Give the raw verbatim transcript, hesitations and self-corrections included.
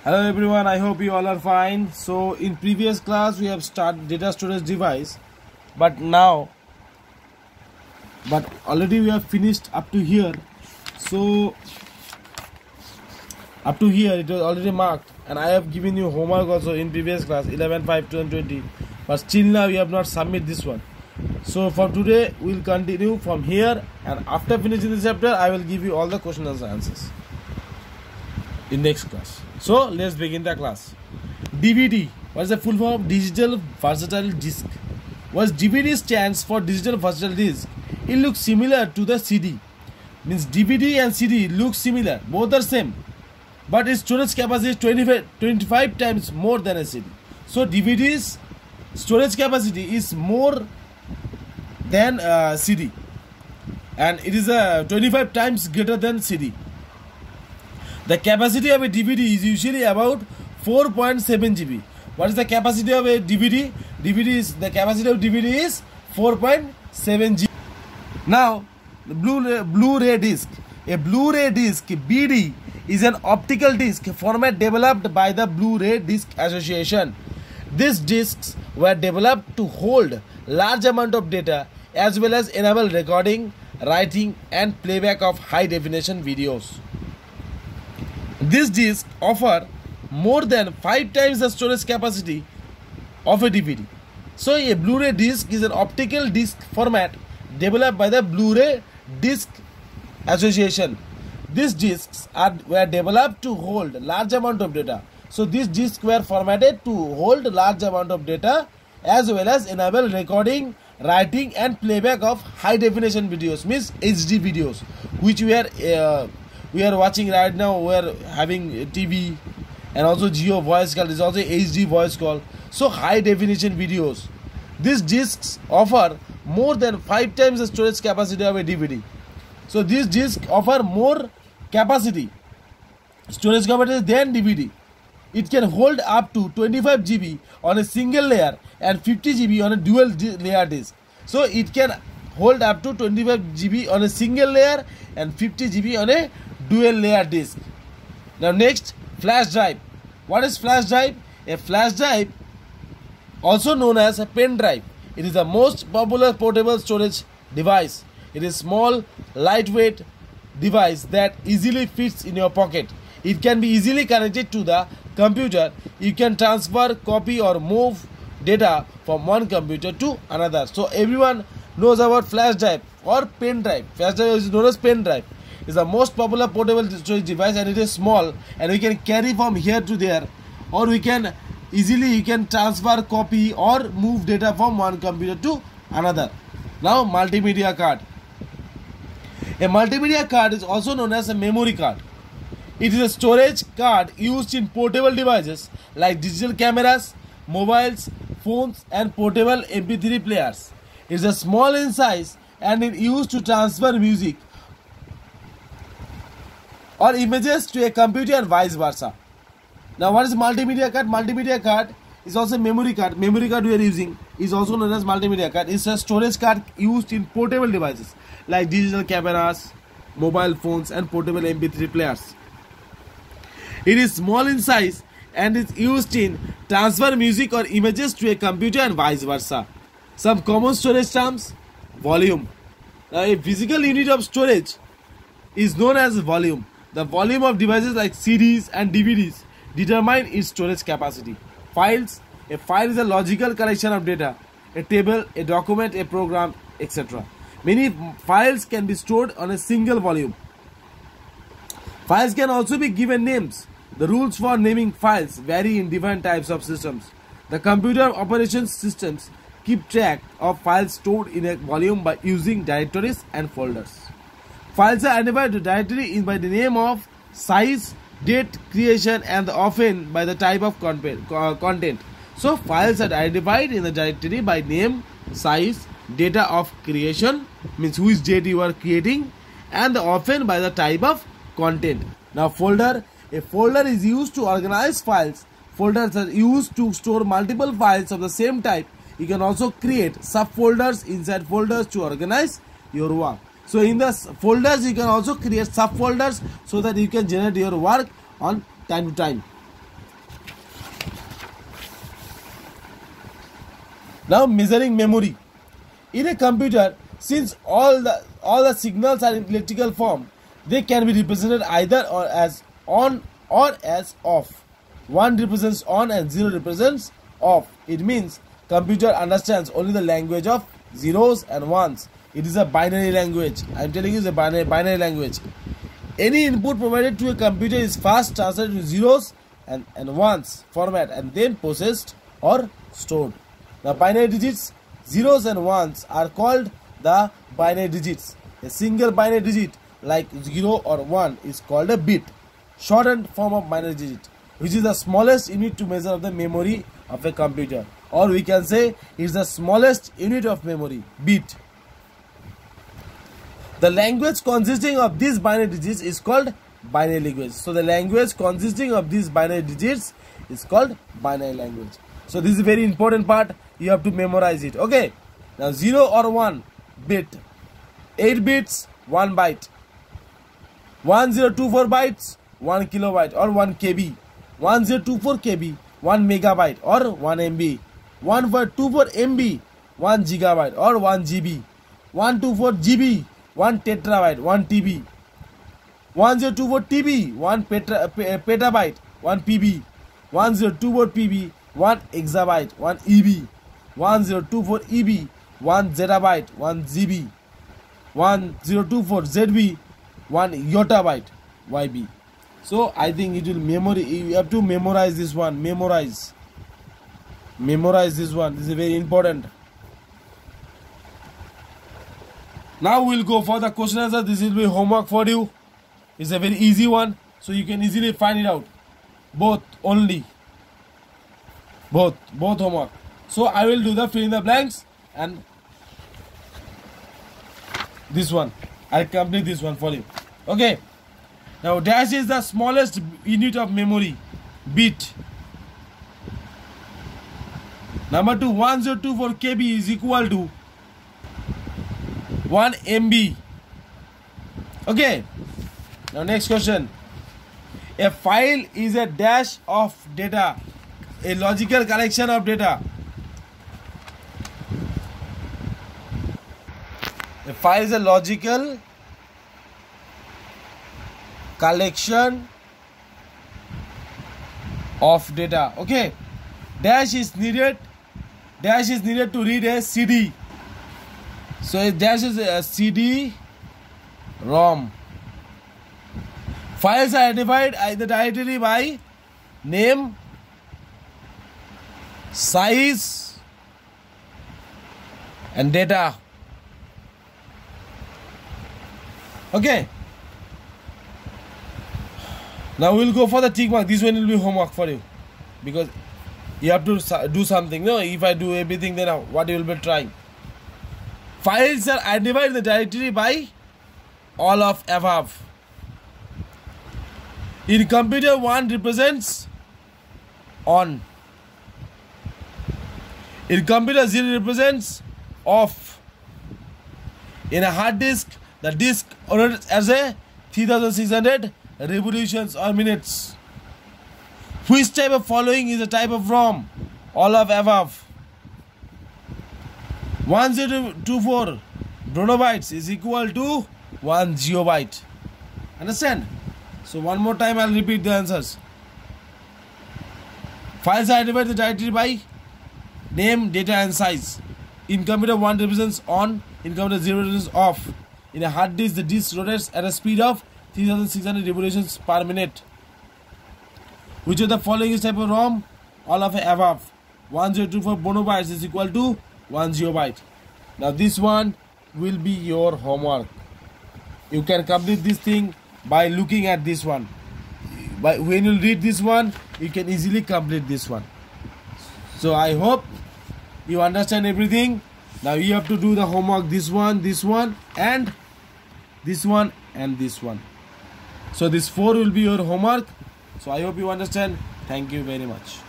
Hello everyone, I hope you all are fine. So in previous class we have started data storage device, but now but already we have finished up to here. So up to here it was already marked, and I have given you homework also in previous class eleven, five, two and twenty, but still now we have not submit this one. So from today we will continue from here, and after finishing this chapter I will give you all the questions and answers in next class. So let's begin the class. D V D. What is the full form of digital versatile disc? What D V D stands for digital versatile disc? It looks similar to the C D. Means D V D and C D look similar. Both are same. But its storage capacity is twenty-five, twenty-five times more than a C D. So D V D's storage capacity is more than uh, C D. And it is uh, twenty-five times greater than C D. The capacity of a D V D is usually about four point seven G B. What is the capacity of a D V D? D V D is the capacity of D V D is four point seven G B. Now, the Blu-ray Blu-ray disc. A Blu-ray disc B D is an optical disc format developed by the Blu-ray Disc Association. These discs were developed to hold large amount of data as well as enable recording, writing, and playback of high-definition videos. These discs offer more than five times the storage capacity of a D V D. So a Blu-ray disc is an optical disc format developed by the Blu-ray Disc Association. These discs are were developed to hold large amount of data. So these discs were formatted to hold large amount of data as well as enable recording, writing, and playback of high definition videos, means H D videos, which we are uh, we are watching right now. We are having T V and also Geo voice call. This is also H D voice call. So high definition videos. These discs offer more than five times the storage capacity of a D V D. So these discs offer more capacity, storage capacity than D V D. It can hold up to twenty-five G B on a single layer and fifty G B on a dual layer disc. So it can hold up to twenty-five G B on a single layer and fifty G B on a dual layer disc. Now next, flash drive. What is flash drive? A flash drive, also known as a pen drive, it is the most popular portable storage device. It is small, lightweight device that easily fits in your pocket. It can be easily connected to the computer. You can transfer, copy, or move data from one computer to another. So everyone knows about flash drive or pen drive. Flash drive is known as pen drive. It's the most popular portable storage device, and it is small, and we can carry from here to there, or we can easily you can transfer, copy, or move data from one computer to another. Now, multimedia card. A multimedia card is also known as a memory card. It is a storage card used in portable devices like digital cameras, mobiles, phones, and portable M P three players. It is a small in size and it is used to transfer music or images to a computer and vice versa. Now, what is multimedia card? Multimedia card is also a memory card. Memory card we are using is also known as multimedia card. It's a storage card used in portable devices like digital cameras, mobile phones, and portable M P three players. It is small in size and is used in transfer music or images to a computer and vice versa. Some common storage terms: volume. Now, a physical unit of storage is known as volume. The volume of devices like C Ds and D V Ds determine its storage capacity. Files. A file is a logical collection of data, a table, a document, a program, et cetera. Many files can be stored on a single volume. Files can also be given names. The rules for naming files vary in different types of systems. The computer operations systems keep track of files stored in a volume by using directories and folders. Files are identified to directory by the name of size, date, creation, and often by the type of content. So files are identified in the directory by name, size, data of creation, means which date you are creating, and often by the type of content. Now folder. A folder is used to organize files. Folders are used to store multiple files of the same type. You can also create subfolders inside folders to organize your work. So in the folders you can also create subfolders so that you can generate your work on time to time. Now measuring memory. In a computer, since all the all the signals are in electrical form, they can be represented either or as on or as off. one represents on and zero represents off. It means computer understands only the language of zeros and ones. It is a binary language. I am telling you, it's a binary, binary language. Any input provided to a computer is first translated to zeros and, and ones format and then processed or stored. Now binary digits, zeros and ones are called the binary digits. A single binary digit like zero or one is called a bit, shortened form of binary digit, which is the smallest unit to measure of the memory of a computer, or we can say it's the smallest unit of memory, bit. The language consisting of these binary digits is called binary language. So the language consisting of these binary digits is called binary language. So this is a very important part. You have to memorize it. Okay. Now zero or one bit, eight bits, one byte, one zero two four bytes, one kilobyte or one K B, one zero two four K B, one megabyte or one M B, one four two four M B, one gigabyte or one G B, one two four G B, one tetrabyte, one T B, one zero two four T B, one petra, petabyte, one P B, one zero two four P B, one exabyte, one E B, one zero two four E B, one zettabyte, one Z B, one zero two four Z B, one yottabyte, Y B. So I think it will memory. You have to memorize this one. Memorize. Memorize this one. This is very important. Now we'll go for the question answer. This will be homework for you. It's a very easy one, so you can easily find it out. Both only. Both. Both homework. So I will do the fill in the blanks and this one. I'll complete this one for you. Okay. Now dash is the smallest unit of memory, bit. Number two, one zero two four K B is equal to one M B. Okay. Now next question. A file is a dash of data, a logical collection of data. A file is a logical collection of data. Okay. Dash is needed. Dash is needed to read a C D. So a dash is a C D ROM. Files are identified either directly by name, size, and data. Okay. Now we'll go for the tick mark. This one will be homework for you because you have to do something. No, if I do everything, then what you will be trying. Files are identified in the directory by all of above. In computer, one represents on. In computer, zero represents off. In a hard disk, the disk operates as a three thousand six hundred revolutions or minutes. Which type of following is a type of ROM? All of above. one zero two four bronobytes is equal to one gigabyte. Understand? So one more time I'll repeat the answers. Files are identified the directory by name, data and size. In computer, one represents on. In computer, zero represents off. In a hard disk, the disk rotates at a speed of three thousand six hundred revolutions per minute. Which of the following is type of ROM? All of the above. one zero two four bronobytes is equal to one gigabyte. Now this one will be your homework. You can complete this thing by looking at this one. But when you read this one, you can easily complete this one. So I hope you understand everything. Now you have to do the homework, this one, this one, and this one, and this one. So this four will be your homework. So I hope you understand. Thank you very much.